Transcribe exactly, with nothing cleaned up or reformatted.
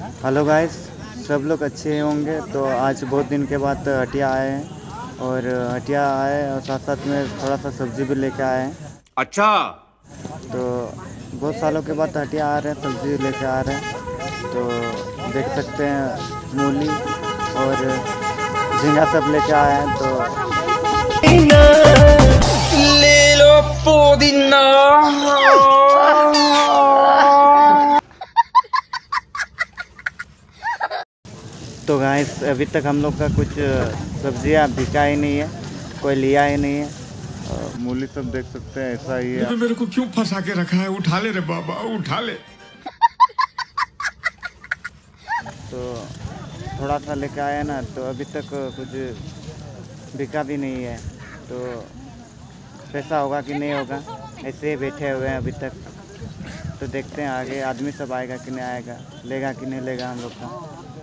Hello guys, सब लोग अच्छे होंगे। तो आज बहुत दिन के बाद हटिया आए हैं और हटिया आए और साथ साथ में थोड़ा सा सब्ज़ी भी लेके आए हैं। अच्छा। तो बहुत सालों के बाद हटिया आ रहे हैं, सब्ज़ी लेके आ रहे हैं। तो देख सकते हैं मूली और झींगा सब लेके आए हैं। तो ले लो पुदीना। तो गाइस, अभी तक हम लोग का कुछ सब्जियां बिका ही नहीं है, कोई लिया ही नहीं है। अ, मूली सब देख सकते हैं, ऐसा ही है। तो मेरे को क्यों फंसा के रखा है? उठा ले रे बाबा, उठा ले। तो थोड़ा सा लेके आया ना, तो अभी तक कुछ बिका भी नहीं है। तो पैसा होगा कि नहीं होगा, ऐसे ही बैठे हुए हैं अभी तक। तो देखते हैं आगे आदमी सब आएगा कि नहीं आएगा, लेगा कि नहीं लेगा हम लोग का।